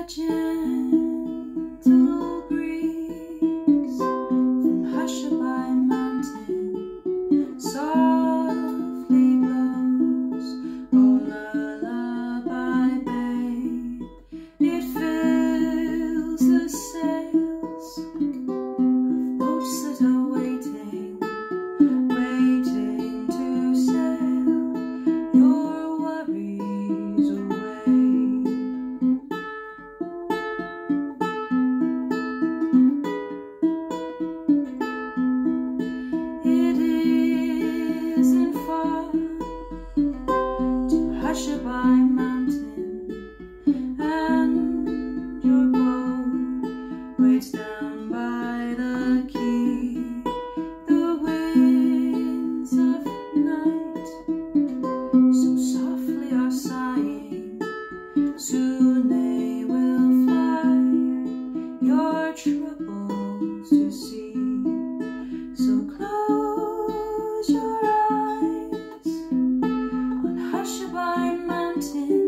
a gentle breeze from Hushabye Mountain softly blows, oh lullaby babe. It fills the sails of boats that are waiting to sail your worries away. It isn't far to Hushabye Mountain, and your boat waits down by the quay. The winds of night so softly are sighing, soon they will fly your troubles to see. So close your eyes on Hushabye Mountain.